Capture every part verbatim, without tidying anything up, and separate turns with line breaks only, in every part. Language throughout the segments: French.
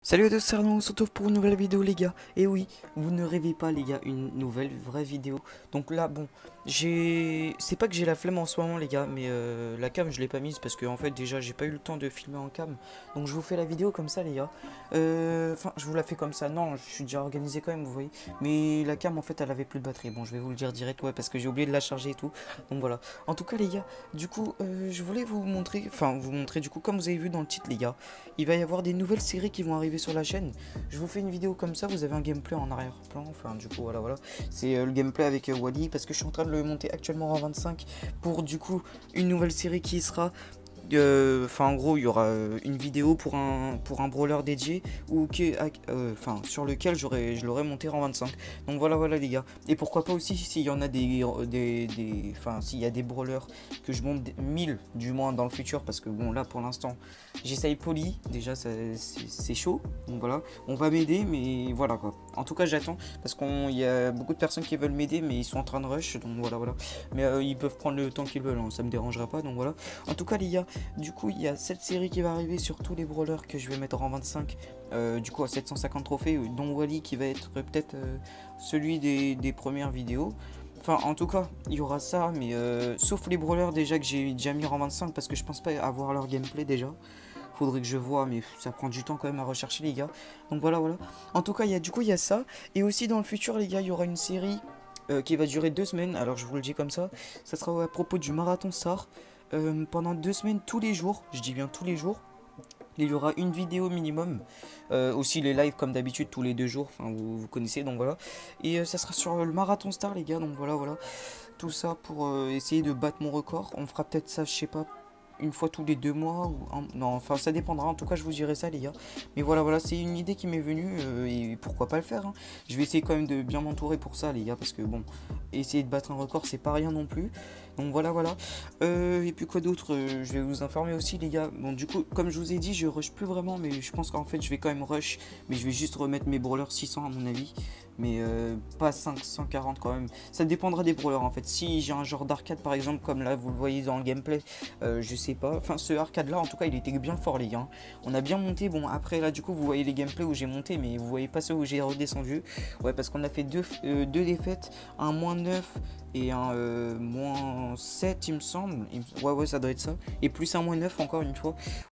Salut à tous, c'est Arnaud, on se retrouve pour une nouvelle vidéo les gars. Et oui, vous ne rêvez pas les gars, une nouvelle vraie vidéo. Donc là bon, j'ai... C'est pas que j'ai la flemme en ce moment les gars, mais euh, la cam je l'ai pas mise parce que en fait déjà j'ai pas eu le temps de filmer en cam. Donc je vous fais la vidéo comme ça les gars. Euh, Enfin je vous la fais comme ça, non je suis déjà organisé quand même vous voyez. Mais la cam en fait elle avait plus de batterie, bon je vais vous le dire direct ouais parce que j'ai oublié de la charger et tout. Donc voilà, en tout cas les gars, du coup euh, je voulais vous montrer, enfin vous montrer du coup comme vous avez vu dans le titre les gars. Il va y avoir des nouvelles séries qui vont arriver sur la chaîne. Je vous fais une vidéo comme ça, vous avez un gameplay en arrière-plan. Enfin, du coup, voilà, voilà. C'est euh, le gameplay avec euh, Wally parce que je suis en train de le monter actuellement en vingt-cinq pour du coup une nouvelle série qui sera. Enfin, euh, en gros, il y aura euh, une vidéo pour un pour un brawler dédié ou qui, euh, enfin, sur lequel j'aurais je l'aurais monté en vingt-cinq. Donc voilà, voilà les gars. Et pourquoi pas aussi s'il y en a des des, des enfin s'il y a des brawlers que je monte mille du moins dans le futur parce que bon là pour l'instant j'essaye poli déjà c'est chaud. Donc voilà, on va m'aider mais voilà quoi. En tout cas j'attends parce qu'il y a beaucoup de personnes qui veulent m'aider mais ils sont en train de rush donc voilà voilà. Mais euh, ils peuvent prendre le temps qu'ils veulent, hein, ça me dérangera pas donc voilà. En tout cas les gars. Du coup, il y a cette série qui va arriver sur tous les brawlers que je vais mettre en vingt-cinq. Euh, du coup, à sept cent cinquante trophées, dont Wally qui va être peut-être euh, celui des, des premières vidéos. Enfin, en tout cas, il y aura ça, mais euh, sauf les brawlers déjà que j'ai déjà mis en vingt-cinq parce que je pense pas avoir leur gameplay déjà. Faudrait que je vois, mais ça prend du temps quand même à rechercher les gars. Donc voilà, voilà. En tout cas, il y a, du coup, il y a ça. Et aussi dans le futur, les gars, il y aura une série euh, qui va durer deux semaines. Alors, je vous le dis comme ça. Ça sera à propos du Marathon Star. Euh, pendant deux semaines, tous les jours, je dis bien tous les jours, il y aura une vidéo minimum. Euh, aussi les lives comme d'habitude tous les deux jours, enfin vous, vous connaissez donc voilà. Et euh, ça sera sur le Marathon Star les gars, donc voilà voilà. Tout ça pour euh, essayer de battre mon record. On fera peut-être ça, je sais pas, une fois tous les deux mois ou un... non enfin ça dépendra, en tout cas je vous dirai ça les gars. Mais voilà voilà, c'est une idée qui m'est venue euh, et pourquoi pas le faire hein. Je vais essayer quand même de bien m'entourer pour ça les gars parce que bon, essayer de battre un record c'est pas rien non plus. Donc voilà voilà. Euh, et puis quoi d'autre, euh, je vais vous informer aussi les gars. Bon du coup comme je vous ai dit je rush plus vraiment mais je pense qu'en fait je vais quand même rush. Mais je vais juste remettre mes brawlers six cents à mon avis. Mais euh, pas cinq cent quarante quand même. Ça dépendra des brawlers en fait. Si j'ai un genre d'arcade par exemple comme là vous le voyez dans le gameplay, euh, je sais pas. Enfin ce arcade là en tout cas il était bien fort les gars. On a bien monté. Bon après là du coup vous voyez les gameplays où j'ai monté mais vous voyez pas ceux où j'ai redescendu. Ouais parce qu'on a fait deux, euh, deux défaites, un moins neuf et un euh, moins sept il me semble. Ouais ouais ça doit être ça. Et plus un moins neuf encore une fois.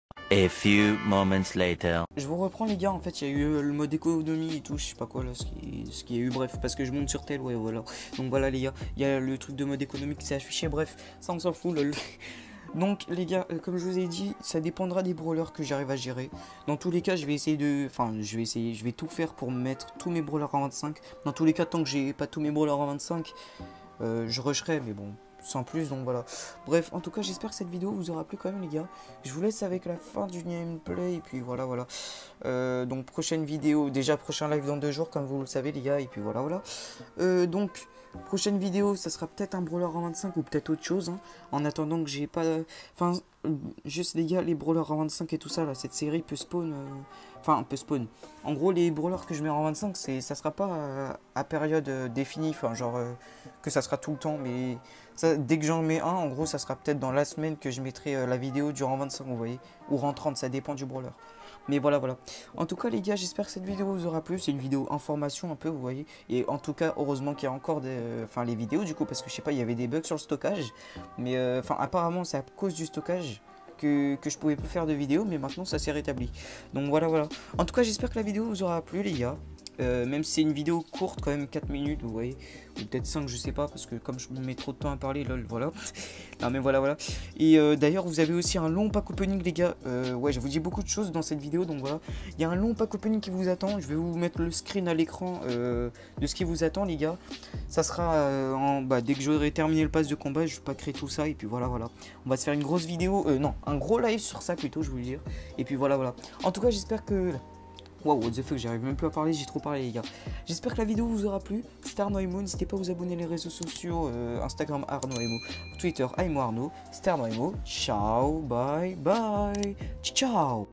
A few moments later.
Je vous reprends les gars, en fait il y a eu le mode économie et tout, je sais pas quoi là, ce qui, ce qui y a eu, bref, parce que je monte sur tel, ouais voilà. Donc voilà les gars, il y a le truc de mode économique qui s'est affiché, bref, ça on s'en fout lol. Donc les gars, euh, comme je vous ai dit, ça dépendra des brawlers que j'arrive à gérer. Dans tous les cas, je vais essayer de... Enfin, je vais essayer, je vais tout faire pour mettre tous mes brawlers en vingt-cinq. Dans tous les cas, tant que j'ai pas tous mes brawlers en vingt-cinq, euh, je rusherai, mais bon... sans plus donc voilà. Bref en tout cas j'espère que cette vidéo vous aura plu quand même les gars. Je vous laisse avec la fin du gameplay et puis voilà voilà. Euh, donc prochaine vidéo, déjà prochain live dans deux jours comme vous le savez les gars et puis voilà voilà. Euh, donc prochaine vidéo ça sera peut-être un brawler en vingt-cinq ou peut-être autre chose hein. En attendant que j'ai pas... Enfin juste les gars les brawlers en vingt-cinq et tout ça là, cette série peut spawn... Euh... Enfin, peut spawn. En gros, les brawlers que je mets en vingt-cinq, c'est, ça sera pas euh, à période euh, définie, enfin, genre euh, que ça sera tout le temps, mais ça, dès que j'en mets un, en gros, ça sera peut-être dans la semaine que je mettrai euh, la vidéo durant vingt-cinq, vous voyez, ou en trente, ça dépend du brawler. Mais voilà, voilà. En tout cas, les gars, j'espère que cette vidéo vous aura plu. C'est une vidéo information un peu, vous voyez. Et en tout cas, heureusement qu'il y a encore des, enfin, les vidéos, du coup, parce que je sais pas, il y avait des bugs sur le stockage. Mais euh, enfin, apparemment, c'est à cause du stockage. Que, que je pouvais pas faire de vidéo mais maintenant ça s'est rétabli. Donc voilà voilà. En tout cas j'espère que la vidéo vous aura plu les gars. Euh, même si c'est une vidéo courte quand même, quatre minutes vous voyez, ou peut-être cinq je sais pas parce que comme je me mets trop de temps à parler lol voilà. Non mais voilà voilà. Et euh, d'ailleurs vous avez aussi un long pack opening les gars. euh, Ouais je vous dis beaucoup de choses dans cette vidéo donc voilà. Il y a un long pack opening qui vous attend. Je vais vous mettre le screen à l'écran euh, de ce qui vous attend les gars. Ça sera euh, en, bah, dès que j'aurai terminé le pass de combat je vais pas créer tout ça et puis voilà voilà. On va se faire une grosse vidéo, euh, non un gros live sur ça plutôt je vous le dire. Et puis voilà voilà. En tout cas j'espère que... Wow, what the fuck, j'arrive même plus à parler, j'ai trop parlé les gars. J'espère que la vidéo vous aura plu. C'était Arnaud Emo, n'hésitez pas à vous abonner les réseaux sociaux, euh, Instagram Arnaud Emo, Twitter Aimo Arnaud, c'était Arnaud Emo. Ciao, bye bye, ciao.